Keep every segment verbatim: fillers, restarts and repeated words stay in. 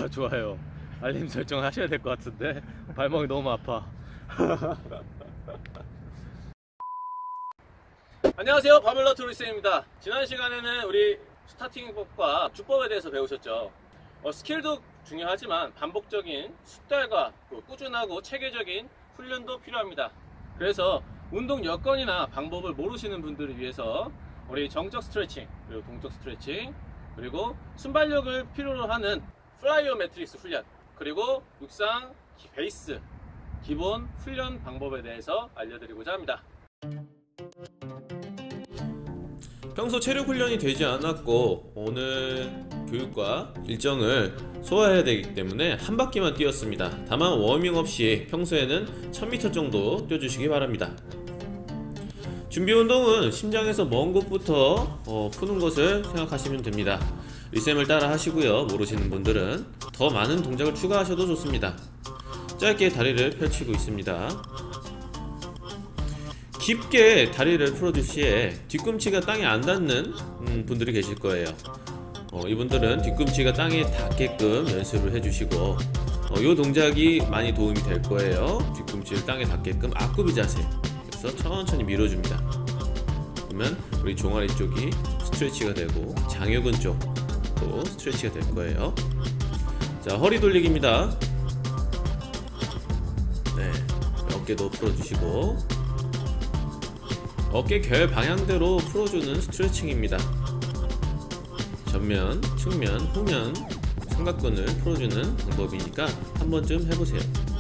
구독과 좋아요, 알림 설정 하셔야 될 것 같은데 발목이 너무 아파. 안녕하세요, 바벨러 투리스입니다. 지난 시간에는 우리 스타팅법과 주법에 대해서 배우셨죠. 어, 스킬도 중요하지만 반복적인 숙달과 꾸준하고 체계적인 훈련도 필요합니다. 그래서 운동 여건이나 방법을 모르시는 분들을 위해서 우리 정적 스트레칭, 그리고 동적 스트레칭, 그리고 순발력을 필요로 하는 플라이어 매트릭스 훈련, 그리고 육상 베이스 기본 훈련 방법에 대해서 알려드리고자 합니다. 평소 체력 훈련이 되지 않았고 오늘 교육과 일정을 소화해야 되기 때문에 한 바퀴만 뛰었습니다. 다만 워밍업 시 평소에는 천 미터 정도 뛰어주시기 바랍니다. 준비 운동은 심장에서 먼 곳부터 어, 푸는 것을 생각하시면 됩니다. 리쌤을 따라 하시고요. 모르시는 분들은 더 많은 동작을 추가하셔도 좋습니다. 짧게 다리를 펼치고 있습니다. 깊게 다리를 풀어줄 시에 뒤꿈치가 땅에 안 닿는 음, 분들이 계실 거예요. 어, 이분들은 뒤꿈치가 땅에 닿게끔 연습을 해주시고 어, 이 동작이 많이 도움이 될 거예요. 뒤꿈치를 땅에 닿게끔 앞구비 자세. 그래서 천천히 밀어줍니다. 그러면 우리 종아리 쪽이 스트레치가 되고 장요근 쪽도 스트레치가 될 거예요. 자, 허리 돌리기입니다. 네, 어깨도 풀어주시고 어깨 결 방향대로 풀어주는 스트레칭입니다. 전면, 측면, 후면 삼각근을 풀어주는 방법이니까 한 번쯤 해보세요.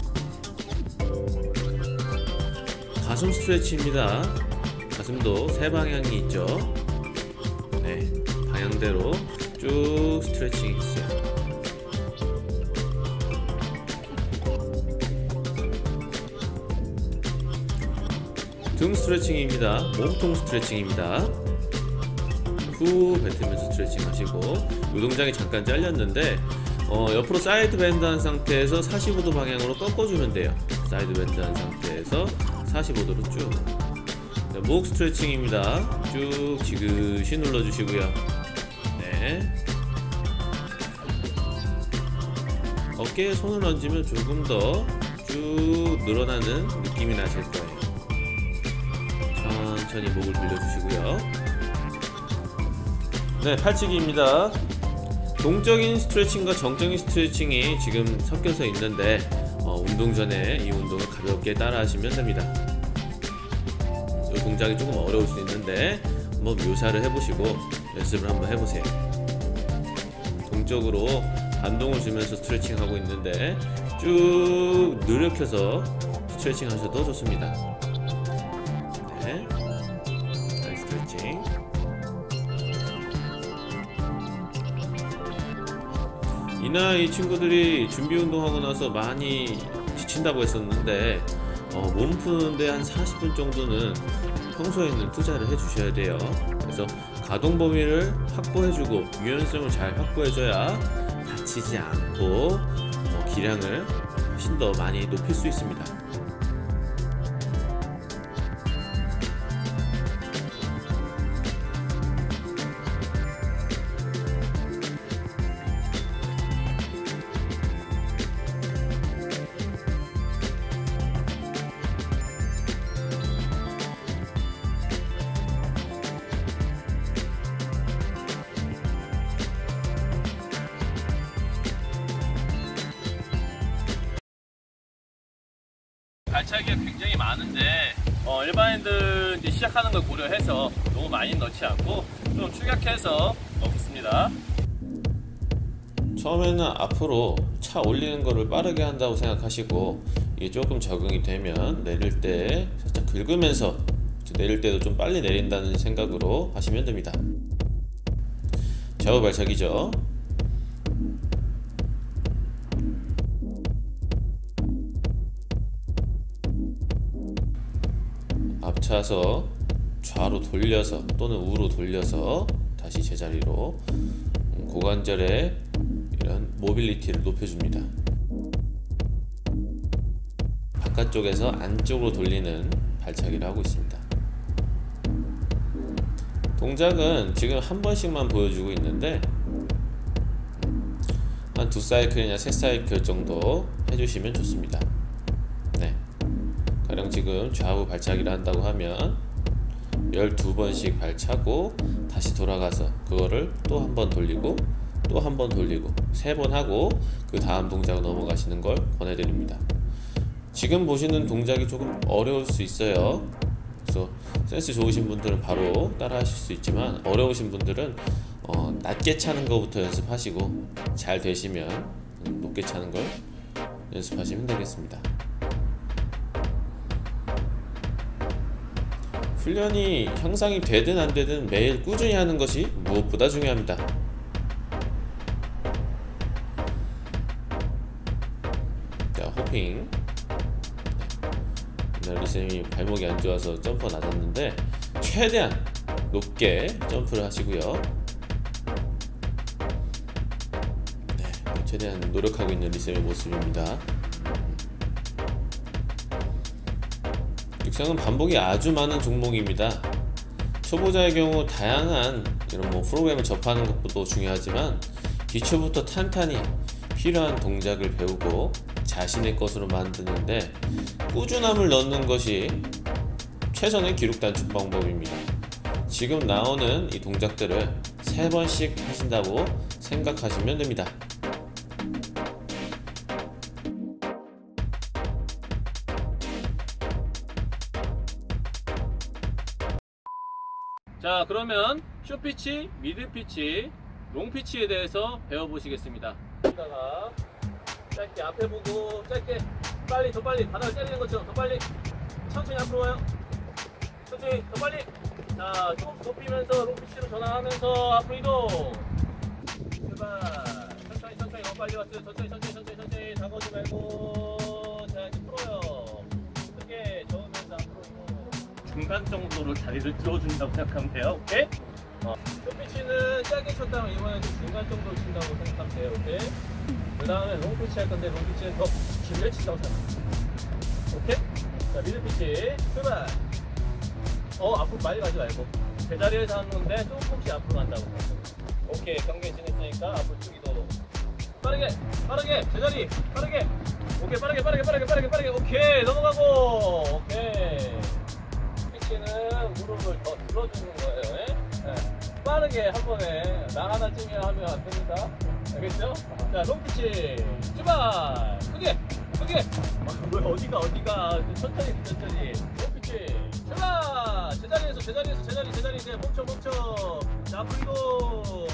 가슴 스트레치입니다. 가슴도 세 방향이 있죠. 네, 방향대로 쭉 스트레칭이 있어요. 등 스트레칭입니다. 몸통 스트레칭입니다. 후 뱉으면서 스트레칭 하시고 이 동작이 잠깐 잘렸는데 어, 옆으로 사이드 밴드 한 상태에서 사십오 도 방향으로 꺾어주면 돼요. 사이드 밴드 한 상태에서 사십오 도로 쭉. 자, 목 스트레칭입니다. 쭉 지그시 눌러주시고요. 네. 어깨에 손을 얹으면 조금 더 쭉 늘어나는 느낌이 나실 거예요. 천천히 목을 돌려주시고요. 네, 팔치기입니다. 동적인 스트레칭과 정적인 스트레칭이 지금 섞여서 있는데 어, 운동 전에 이 운동을 가볍게 따라 하시면 됩니다. 이 동작이 조금 어려울 수 있는데 한번 묘사를 해보시고 연습을 한번 해보세요. 동적으로 반동을 주면서 스트레칭 하고 있는데 쭉 늘으켜서 스트레칭 하셔도 좋습니다. 네, 다리 스트레칭. 이날 이 친구들이 준비 운동하고 나서 많이 지친다고 했었는데 어, 몸 푸는데 한 사십 분 정도는 평소에는 투자를 해주셔야 돼요. 그래서 가동 범위를 확보해주고 유연성을 잘 확보해줘야 다치지 않고 어, 기량을 훨씬 더 많이 높일 수 있습니다. 발차기가 굉장히 많은데 어, 일반인들 이제 시작하는 걸 고려해서 너무 많이 넣지 않고 좀 축약해서 넣겠습니다. 처음에는 앞으로 차 올리는 거를 빠르게 한다고 생각하시고 이게 조금 적응이 되면 내릴 때 살짝 긁으면서 내릴 때도 좀 빨리 내린다는 생각으로 하시면 됩니다. 좌우 발차기죠. 앞차서 좌로 돌려서 또는 우로 돌려서 다시 제자리로 고관절의 이런 모빌리티를 높여줍니다. 바깥쪽에서 안쪽으로 돌리는 발차기를 하고 있습니다. 동작은 지금 한 번씩만 보여주고 있는데 한 두 사이클이나 세 사이클 정도 해주시면 좋습니다. 네, 가령 지금 좌우 발차기를 한다고 하면 열두 번씩 발차고 다시 돌아가서 그거를 또 한 번 돌리고 또 한 번 돌리고 세 번 하고 그 다음 동작 넘어가시는 걸 권해드립니다. 지금 보시는 동작이 조금 어려울 수 있어요. 그래서 센스 좋으신 분들은 바로 따라 하실 수 있지만, 어려우신 분들은 어, 낮게 차는 것부터 연습하시고 잘 되시면 높게 차는 걸 연습하시면 되겠습니다. 훈련이 향상이 되든 안 되든 매일 꾸준히 하는 것이 무엇보다 중요합니다. 자, 호핑. 네. 리쌤이 발목이 안 좋아서 점프가 낮았는데 최대한 높게 점프를 하시고요. 네, 최대한 노력하고 있는 리쌤의 모습입니다. 육상은 반복이 아주 많은 종목입니다. 초보자의 경우 다양한 이런 뭐 프로그램을 접하는 것도 중요하지만 기초부터 탄탄히 필요한 동작을 배우고 자신의 것으로 만드는데 꾸준함을 넣는 것이 최선의 기록 단축 방법입니다. 지금 나오는 이 동작들을 세 번씩 하신다고 생각하시면 됩니다. 자, 그러면 숏피치, 미드피치, 롱피치에 대해서 배워보시겠습니다. 여기다가 짧게 앞에 보고 짧게 빨리 더 빨리 바닥을 때리는 것처럼 더 빨리 천천히 앞으로 와요. 천천히 더 빨리. 자, 조금 높이면서 롱피치로 전환하면서 앞으로 이동. 출발. 천천히 천천히 너무 빨리 왔어요. 천천히 천천히 천천히 천천히 다가오지 말고. 자, 이제 풀어요. 크게 저으면서 앞으로 이동. 중간 정도로 다리를 들어준다고 생각하면 돼요. 오케이? 어. 숏피치는 짧게 쳤다면 이번에는 중간 정도로 친다고 생각하면 돼요. 오케이? 그 다음에 롱피치 할 건데 롱피치는 더 길게 친다고 생각해요. 오케이? 자, 미드피치 출발. 어, 앞으로 빨리 가지 말고 제자리에서 하는 건데 조금씩 앞으로 간다고 생각해요. 오케이, 경계 지냈으니까 앞으로 쭉 이동. 빠르게 빠르게 제자리 빠르게. 오케이, 빠르게 빠르게 빠르게 빠르게 빠르게. 오케이, 넘어가고. 오케이. 피치는 무릎을 더 들어주는 거예요. 네. 빠르게 한 번에 나 하나쯤이야 하면 안 됩니다. 알겠죠? 자, 롱피치 출발. 크게 크게. 아, 왜 어디가 어디가 천천히 천천히. 롱피치 출발. 제자리에서 제자리에서 제자리 제자리 이제 멈춰 멈춰. 자, 그리고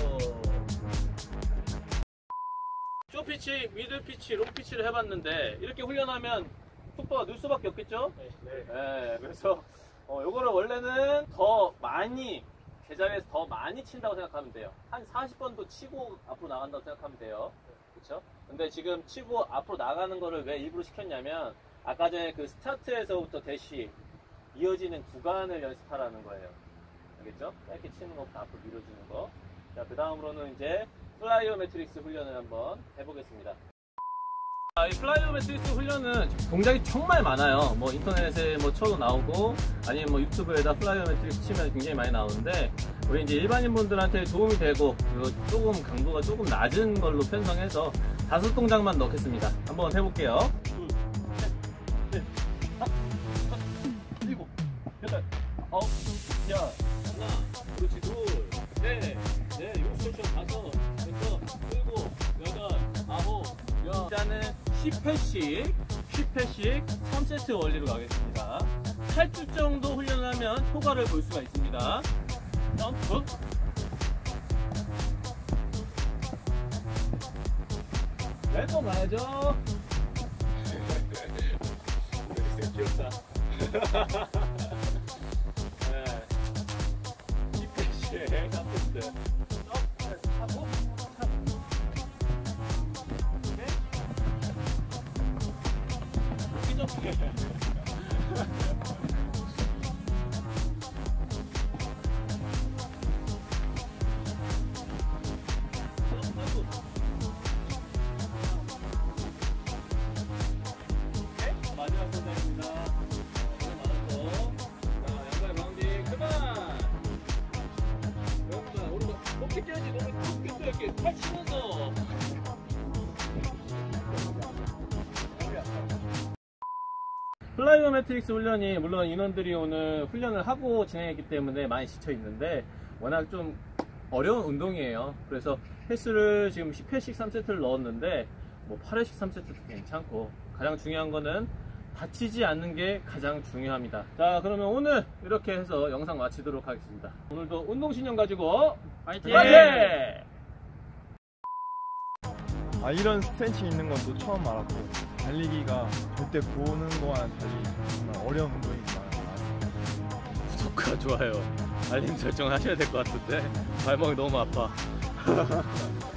숏피치, 미드피치, 롱피치를 해봤는데 이렇게 훈련하면 풋버가 늘 수밖에 없겠죠? 네. 네. 그래서 어, 요거를 원래는 더 많이 제자리에서 더 많이 친다고 생각하면 돼요. 한 사십 번도 치고 앞으로 나간다고 생각하면 돼요. 그쵸? 근데 지금 치고 앞으로 나가는 거를 왜 일부러 시켰냐면 아까 전에 그 스타트에서부터 대시 이어지는 구간을 연습하라는 거예요. 알겠죠? 짧게 치는 것부터 앞으로 밀어주는 거. 자, 그 다음으로는 이제 플라이오메트릭스 훈련을 한번 해보겠습니다. 이 플라이오메트릭스 훈련은 동작이 정말 많아요. 뭐 인터넷에 뭐 쳐도 나오고 아니면 뭐 유튜브에다 플라이오메트릭스 치면 굉장히 많이 나오는데 우리 이제 일반인 분들한테 도움이 되고 그리고 조금 강도가 조금 낮은 걸로 편성해서 다섯 동작만 넣겠습니다. 한번 해볼게요. 둘, 셋, 넷, 다섯, 여섯, 일곱, 여덟, 아홉, 열, 하나, 그렇지, 둘, 셋, 넷, 일곱, 여덟, 다섯, 여섯, 일곱, 여덟, 아홉, 열. 일단은 십 회씩 십 회씩 삼 세트 원리로 가겠습니다. 팔 주 정도 훈련을 하면 효과를 볼 수가 있습니다. 점프. 왼손 가야죠. 귀엽다. 네. 십 회씩 삼 세트. 점프 하고 마지막 동작입니다. 많았고, 자, 양발 바운딩 그만. 왼발 오른발 높이 뛰어야지. 높이 높이 뛰어야지. 팔 치면서 플라이오메트릭스 훈련이 물론 인원들이 오늘 훈련을 하고 진행했기 때문에 많이 지쳐 있는데 워낙 좀 어려운 운동이에요. 그래서 횟수를 지금 십 회씩 삼 세트를 넣었는데 뭐 팔 회씩 삼 세트도 괜찮고, 가장 중요한 거는 다치지 않는 게 가장 중요합니다. 자, 그러면 오늘 이렇게 해서 영상 마치도록 하겠습니다. 오늘도 운동신념 가지고 파이팅! 파이팅! 아, 이런 스트레칭 있는 건 또 처음 알았고, 달리기가 절대 보는 거와는 달리 정말 어려운 운동인 줄 알았습니다. 구독과 좋아요, 알림 설정 하셔야 될 것 같은데 발목이 너무 아파.